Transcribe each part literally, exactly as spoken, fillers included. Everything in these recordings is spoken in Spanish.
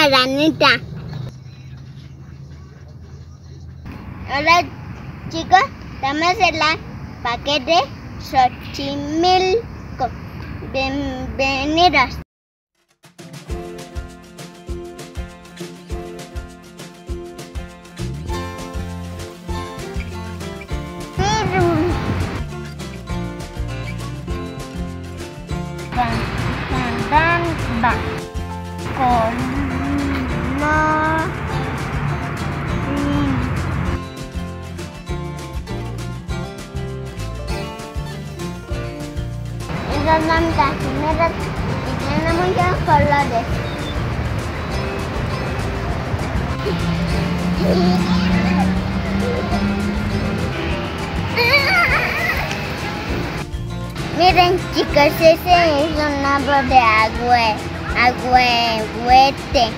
una ranita. Hola chicos, estamos en el Parque de Xochimilco. Bienvenidos. Va con no esas son las primeras y tienen muchos colores. Miren chicos, ese es un árbol de agua, agüehuete.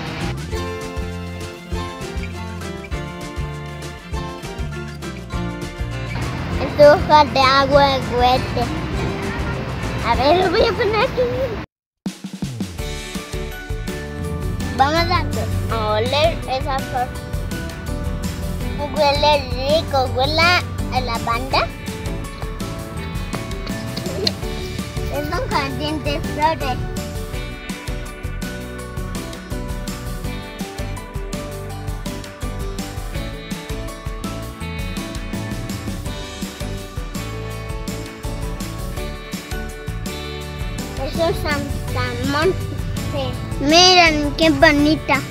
Es hoja de agüehuete. A ver, lo voy a poner aquí. Vamos a oler esa flor. Huele rico, huele a lavanda. Es un jardín de flores. Eso es Santa Monte. Miren qué bonita.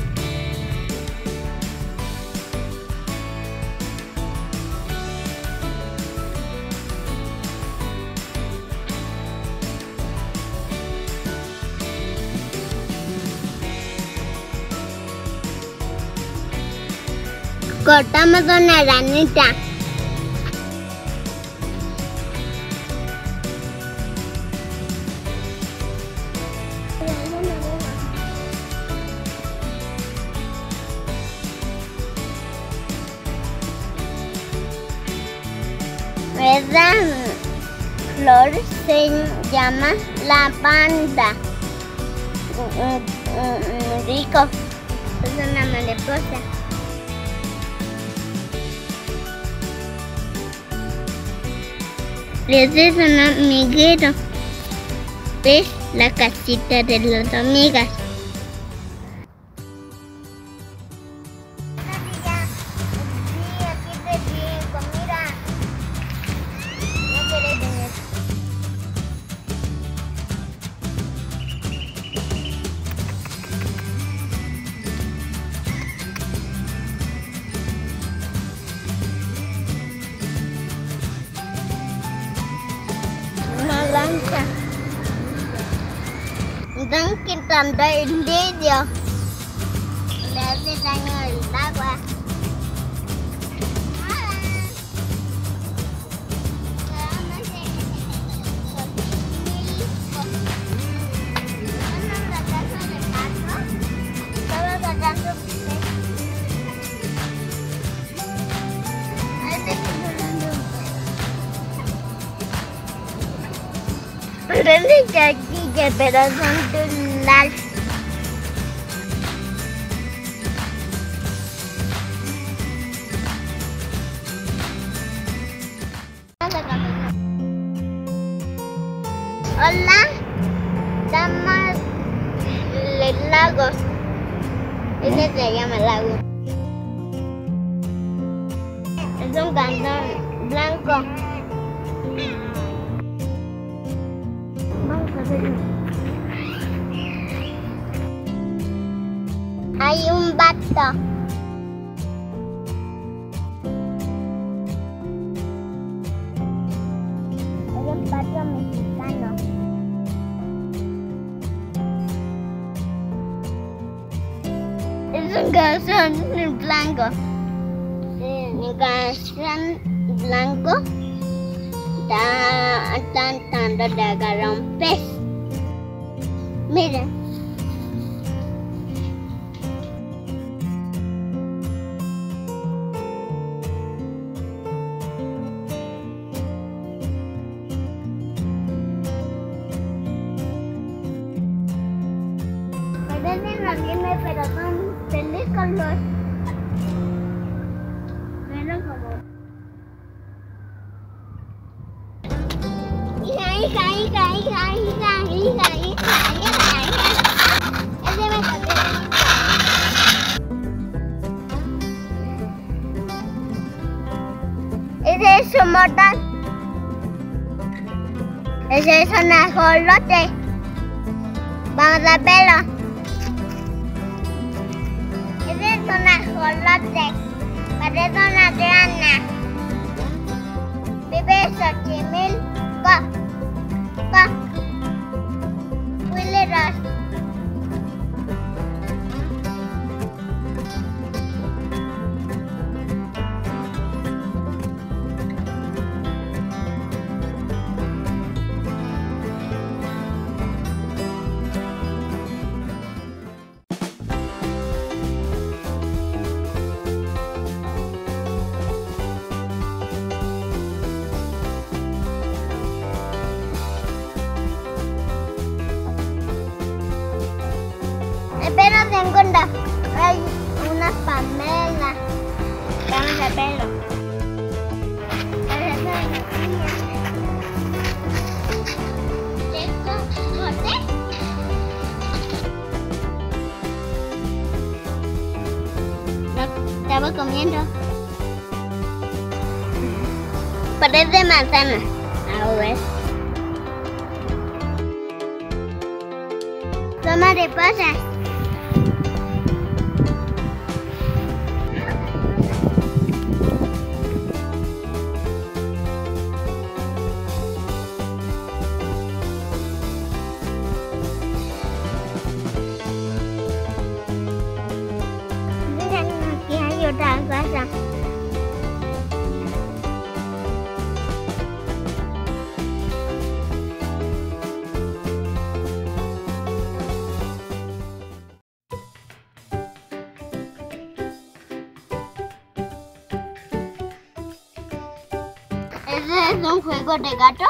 Cortamos una ranita. Esta flor se llama lavanda. Rico. Es una mariposa. Ese es un hormiguero. ¿Ves? La casita de las hormigas. Lancha. Están quitando el vidrio. Le hace daño el agua. Parecen chaquillas, pero son tunal. Hola, estamos en el lago. Ese se llama lago. Es un cantón blanco. Hay un vato. Es un vato mexicano. Es un calzón blanco. Un calzón blanco. Está tratando de agarrar un pez. Miren. Parecen los que me pero son feliz color. Pero como... Hija, hija, hija, hija, hija, hija, hija, hija, hija. Ese me cambió. Ese es un mortal. Ese es un ajolote. Vamos a verlo. Ese es un ajolote. Parece una rana. Vive en Xochimilco. Flores. Pero tengo una, hay unas pamelas. Vamos a verlo. Lo estaba comiendo. Parece manzana. A ver. Son mariposas. Otra cosa. ¿Ese es un juego de gato?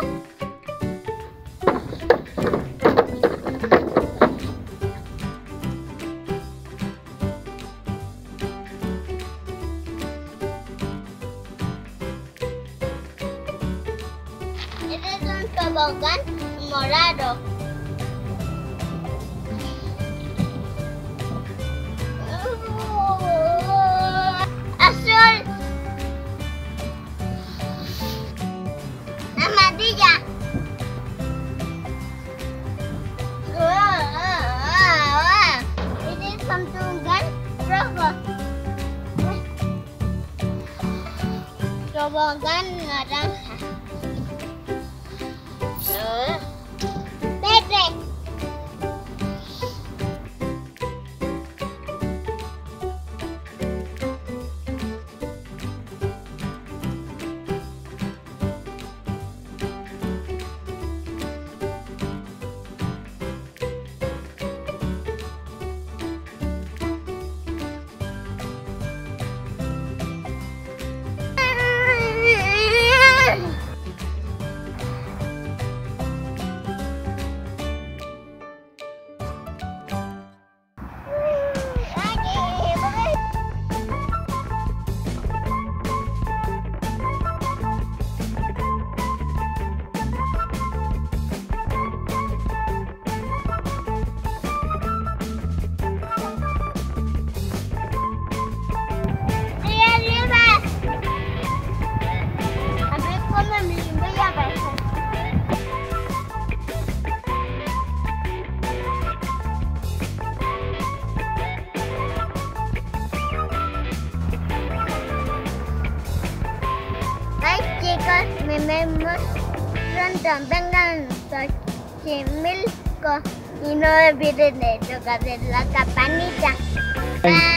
Tobogán morado. Uh, azul. Amarilla. Uh, uh, uh, uh. Este es un tobogán rojo. Tobogán naranja. Verde. Chicos, me vemos pronto. Vengan a Xochimilco y no olviden de tocar la campanita.